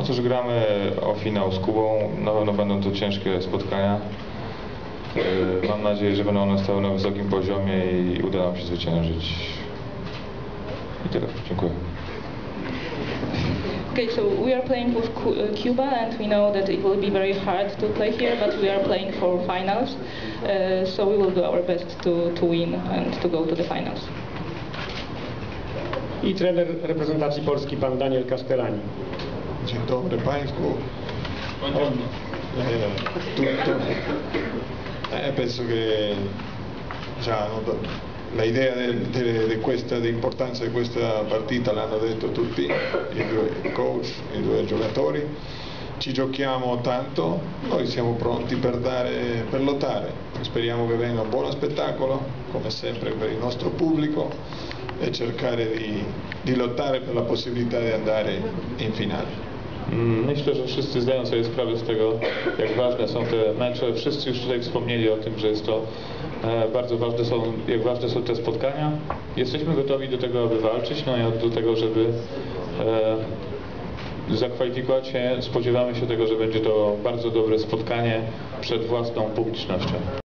Otóż gramy o finał z Kubą. Na pewno będą to ciężkie spotkania. Mam nadzieję, że będą one stały na wysokim poziomie i uda nam się zwyciężyć. I tyle. Dziękuję. Okay, so we are playing with Cuba, and we know that it will be very hard to play here, but we are playing for finals, so we will do our best to win and to go to the finals. I trener reprezentacji Polski, pan Daniel Castellani. Dzień dobry Państwu. Penso che già la idea dell'importanza di questa partita l'hanno detto tutti i due coach, i due giocatori. Ci giochiamo tanto, noi siamo pronti per lottare. Speriamo che venga un buono spettacolo, come sempre per il nostro pubblico, e cercare di lottare per la possibilità di andare in finale. Myślę, że wszyscy zdają sobie sprawę z tego, jak ważne są te mecze. Wszyscy już tutaj wspomnieli o tym, że jest to bardzo ważne jak ważne są te spotkania. Jesteśmy gotowi do tego, aby walczyć, no i do tego, żeby zakwalifikować się. Spodziewamy się tego, że będzie to bardzo dobre spotkanie przed własną publicznością.